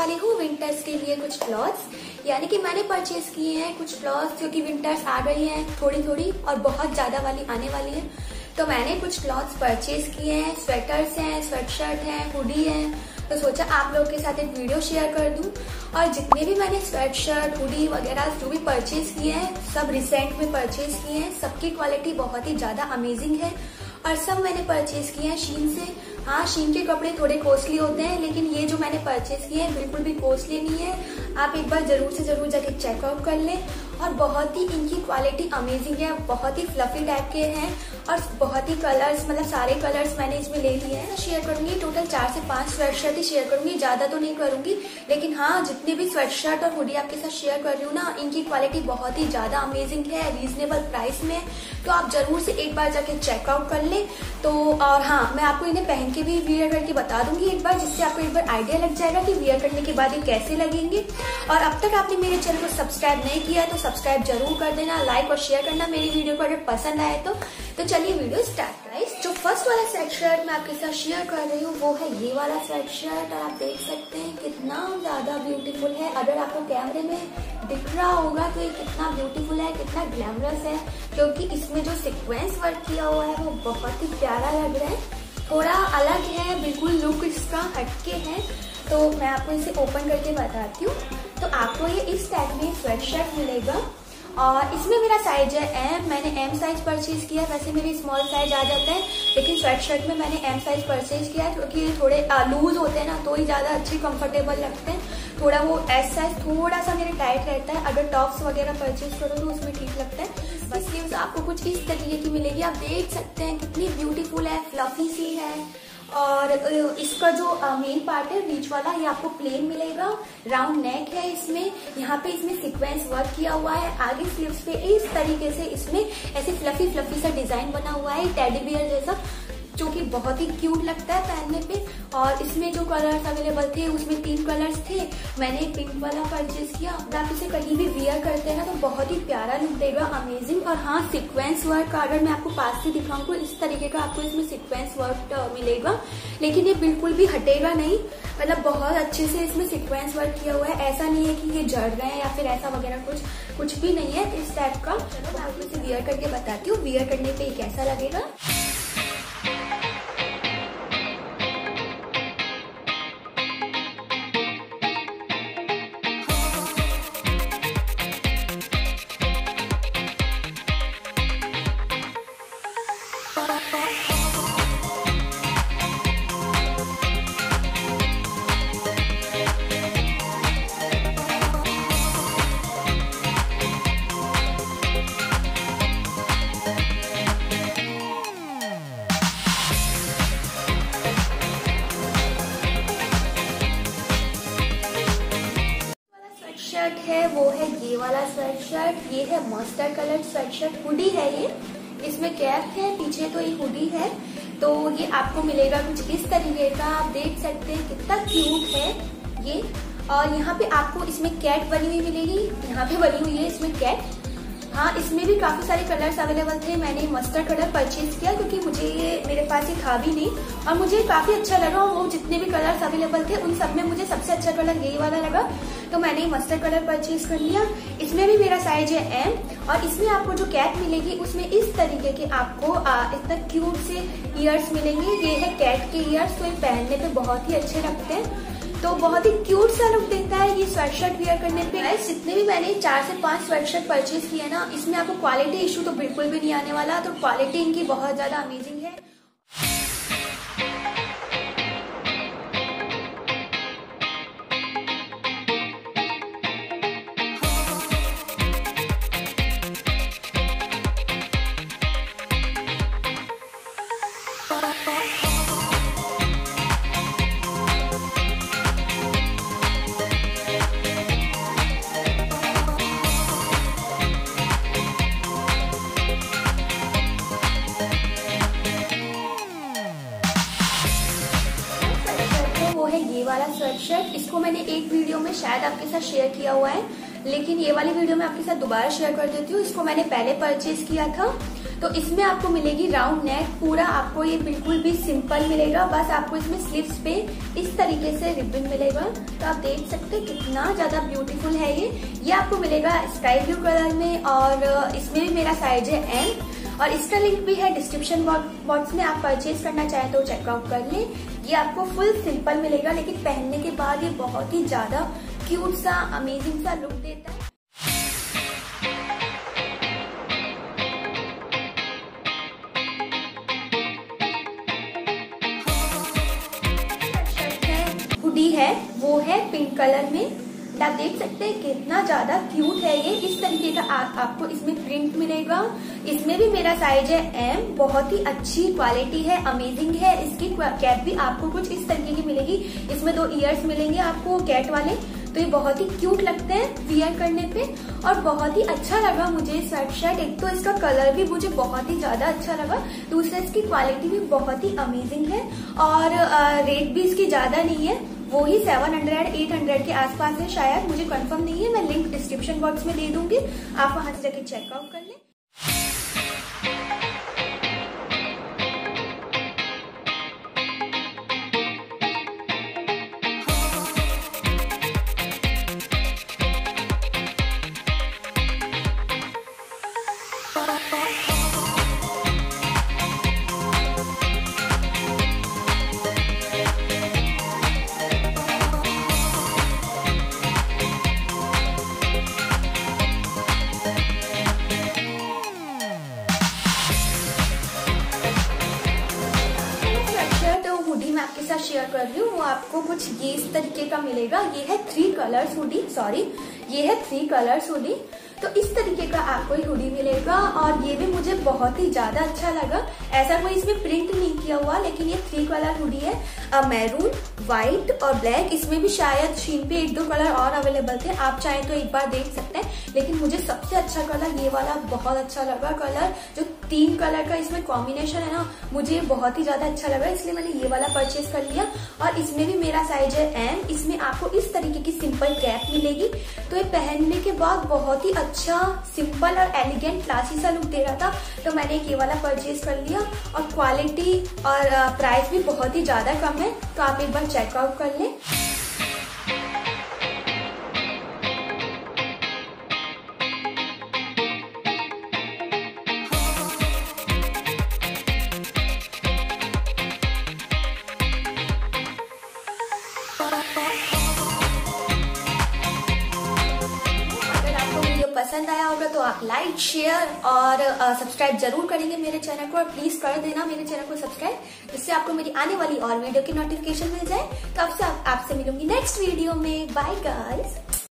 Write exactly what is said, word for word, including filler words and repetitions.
वाली हूँ विंटर्स के लिए कुछ क्लॉथ्स, यानी कि मैंने परचेज किए हैं कुछ क्लॉथ्स क्योंकि विंटर्स आ गई हैं थोड़ी थोड़ी और बहुत ज्यादा वाली आने वाली है। तो मैंने कुछ क्लॉथ्स परचेज किए हैं, स्वेटर्स हैं, स्वेटशर्ट हैं, हुडी हैं। तो सोचा आप लोग के साथ एक वीडियो शेयर कर दूं। और जितने भी मैंने स्वेटशर्ट, हुडी वगैरह जो भी परचेज किए हैं सब रिसेंट में परचेज किए हैं। सबकी क्वालिटी बहुत ही ज्यादा अमेजिंग है और सब मैंने परचेज किए हैं शीन से। हाँ, शीन के कपड़े थोड़े कॉस्टली होते हैं, लेकिन ये जो मैंने परचेज किए हैं बिल्कुल भी कॉस्टली नहीं है। आप एक बार जरूर से जरूर जाके चेकआउट कर लें। और बहुत ही इनकी क्वालिटी अमेजिंग है, बहुत ही फ्लफी टाइप के हैं और बहुत ही कलर्स, मतलब सारे कलर्स मैंने इसमें ले लिए हैं। शेयर करूंगी टोटल चार से पांच स्वेटशर्ट ही शेयर करूंगी, ज्यादा तो नहीं करूंगी। लेकिन हाँ, जितने भी स्वेटशर्ट और हुडी आपके साथ शेयर कर रही हूँ ना, इनकी क्वालिटी बहुत ही ज्यादा अमेजिंग है, रीजनेबल प्राइस में। तो आप जरूर से एक बार जाके चेकआउट कर ले। तो और हाँ, मैं आपको इन्हें पहन के भी वियर करके बता दूंगी एक बार, जिससे आपको एक बार आइडिया लग जाएगा कि वियर करने के बाद ये कैसे लगेंगे। और अब तक आपने मेरे चैनल को सब्सक्राइब नहीं किया तो सब्सक्राइब जरूर कर देना, लाइक और शेयर करना मेरी वीडियो को अगर पसंद आए तो। तो चलिए वीडियो स्टार्ट। गाइस, जो फर्स्ट वाला स्वेट शर्ट मैं आपके साथ शेयर कर रही हूँ वो है ये वाला स्वेट शर्ट। और आप देख सकते हैं कितना ज्यादा ब्यूटीफुल है। अगर आपको कैमरे में दिख रहा होगा तो ये कितना ब्यूटीफुल है, कितना ग्लैमरस है, क्योंकि इसमें जो सीक्वेंस वर्क किया हुआ है वो बहुत ही प्यारा लग रहा है। थोड़ा अलग है, बिल्कुल लुक इसका हटके है। तो मैं आपको इसे ओपन करके बताती हूँ। तो आपको ये इस टाइप में स्वेट शर्ट मिलेगा और इसमें मेरा साइज है एम। मैंने एम साइज परचेज किया, वैसे मेरी स्मॉल साइज आ जाता है, लेकिन स्वेट शर्ट में मैंने एम साइज परचेज किया है क्योंकि ये थोड़े लूज होते हैं ना तो ही ज्यादा अच्छे कंफर्टेबल लगते हैं। थोड़ा वो एस साइज थोड़ा सा मेरे टाइट रहता है, अगर टॉप्स वगैरह परचेज करो तो उसमें ठीक लगता है। बस स्लीव्स आपको कुछ इस तरीके की मिलेगी। आप देख सकते हैं कितनी ब्यूटीफुल है, फ्लफी सी है। और इसका जो मेन पार्ट है बीच वाला, ये आपको प्लेन मिलेगा, राउंड नेक है इसमें। यहाँ पे इसमें सीक्वेंस वर्क किया हुआ है। आगे स्लीव्स पे इस तरीके से इसमें ऐसे फ्लफी फ्लफी सा डिजाइन बना हुआ है, टेडी बियर जैसा, जो कि बहुत ही क्यूट लगता है पहनने पे। और इसमें जो कलर्स अवेलेबल थे उसमें तीन कलर्स थे। मैंने पिंक वाला परचेज किया। आप इसे कहीं भी वियर करते हैं ना तो बहुत ही प्यारा लुक देगा, अमेजिंग। और हाँ, सीक्वेंस वर्क अगर मैं आपको पास से दिखाऊं तो इस तरीके का आपको इसमें सीक्वेंस वर्क मिलेगा, लेकिन ये बिल्कुल भी हटेगा नहीं, मतलब बहुत अच्छे से इसमें सीक्वेंस वर्क किया हुआ है। ऐसा नहीं है कि ये जड़ रहे हैं या फिर ऐसा वगैरह कुछ कुछ भी नहीं है इस टाइप का। चलो मैं आपको इसे वियर करके बताती हूँ वियर करने पे कैसा लगेगा। शर्ट है वो है ये वाला स्वेट शर्ट। ये है mustard colour sweatshirt, hoodie है ये, इसमें कैप है, पीछे तो ये हुडी है। तो ये आपको मिलेगा कुछ इस तरीके का। आप देख सकते हैं कितना क्यूट है ये। और यहाँ पे आपको इसमें कैट बनी हुई मिलेगी, यहाँ पे बनी हुई है इसमें कैट। हाँ, इसमें भी काफी सारे कलर्स अवेलेबल थे। मैंने मस्टर्ड कलर परचेज किया क्योंकि मुझे ये मेरे पास ये था भी नहीं और मुझे काफी अच्छा लगा। वो जितने भी कलर्स अवेलेबल थे उन सब में मुझे सबसे अच्छा कलर यही वाला लगा, तो मैंने मस्टर्ड कलर परचेज कर लिया। इसमें भी मेरा साइज है एम। और इसमें आपको जो कैट मिलेगी उसमें इस तरीके के आपको आ, इतना क्यूट से ईयर्स मिलेंगे। ये है कैट के ईयर्स, तो ये पहनने पे बहुत ही अच्छे लगते हैं, तो बहुत ही क्यूट सा लुक देता है ये स्वेट शर्ट वियर करने पे। गाइस, जितने भी मैंने चार से पांच स्वेट शर्ट परचेज किए ना, इसमें आपको क्वालिटी इशू तो बिल्कुल भी नहीं आने वाला। तो क्वालिटी इनकी बहुत ज्यादा अमेजिंग है। है ये वाला स्वेट शर्ट। इसको मैंने एक वीडियो में शायद आपके साथ शेयर किया हुआ है, लेकिन ये वाली वीडियो में आपके साथ दोबारा शेयर कर देती हूँ। इसको मैंने पहले परचेज किया था, तो इसमें आपको मिलेगी राउंड नेक, पूरा आपको ये बिल्कुल भी सिंपल मिलेगा। बस आपको इसमें स्लीव्स पे इस तरीके से रिबन मिलेगा। तो आप देख सकते हैं कितना ज्यादा ब्यूटीफुल है ये। ये आपको मिलेगा स्काई ब्लू कलर में और इसमें भी मेरा साइज है एम और इसका लिंक भी है डिस्क्रिप्शन बॉक्स में। आप परचेज करना चाहें तो चेकआउट कर लें। ये आपको फुल सिंपल मिलेगा लेकिन पहनने के बाद ये बहुत ही ज्यादा क्यूट सा अमेजिंग सा लुक देता है। हुडी है वो है पिंक कलर में। आप देख सकते हैं कितना ज्यादा क्यूट है ये। इस तरीके का आ, आपको इसमें प्रिंट मिलेगा। इसमें भी मेरा साइज है एम। बहुत ही अच्छी क्वालिटी है, अमेजिंग है। इसकी कैप भी आपको कुछ इस तरीके की मिलेगी। इसमें दो ईयर्स मिलेंगे आपको कैट वाले। तो ये बहुत ही क्यूट लगते हैं वियर करने पे और बहुत ही अच्छा लगा मुझे स्वेट शर्ट। एक तो इसका कलर भी मुझे बहुत ही ज्यादा अच्छा लगा, दूसरा इसकी क्वालिटी भी बहुत ही अमेजिंग है और रेट भी इसकी ज्यादा नहीं है, वो ही सेवन हंड्रेड एट हंड्रेड के आसपास है शायद, मुझे कंफर्म नहीं है। मैं लिंक डिस्क्रिप्शन बॉक्स में दे दूंगी, आप वहां से जाके चेकआउट कर लें। मैं आपके साथ शेयर कर रही हूँ, वो आपको कुछ ये इस तरीके का मिलेगा। ये है थ्री कलर्स हुडी, सॉरी ये है थ्री कलर्स हुडी। तो इस तरीके का आपको ये हुडी मिलेगा और ये भी मुझे बहुत ही ज्यादा अच्छा लगा। ऐसा कोई इसमें प्रिंट नहीं किया हुआ लेकिन ये थ्री कलर हुडी है, मैरून, व्हाइट और ब्लैक। इसमें भी शायद शीन पे एक दो कलर और अवेलेबल थे, आप चाहें तो एक बार देख सकते हैं। लेकिन मुझे सबसे अच्छा कलर ये वाला बहुत अच्छा लगा। कलर जो तीन कलर का इसमें कॉम्बिनेशन है ना, मुझे बहुत ही ज्यादा अच्छा लगा, इसलिए मैंने ये वाला परचेज कर लिया। और इसमें भी मेरा साइज है एम। इसमें आपको इस तरीके की सिंपल कैप मिलेगी। तो ये पहनने के बाद बहुत ही अच्छा सिंपल और एलिगेंट क्लासी सा लुक दे रहा था, तो मैंने ये वाला परचेज कर लिया। और क्वालिटी और प्राइस भी बहुत ही ज्यादा कम है, तो आप एक बार चेकआउट कर लें। पसंद आया होगा तो आप लाइक, शेयर और सब्सक्राइब जरूर करेंगे मेरे चैनल को, और प्लीज कर देना मेरे चैनल को सब्सक्राइब, जिससे आपको मेरी आने वाली और वीडियो की नोटिफिकेशन मिल जाए। तो आपसे आपसे मिलूंगी नेक्स्ट वीडियो में। Bye guys.